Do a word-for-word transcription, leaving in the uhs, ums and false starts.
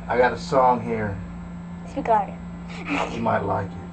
I got a song here. Speak louder. You might like it.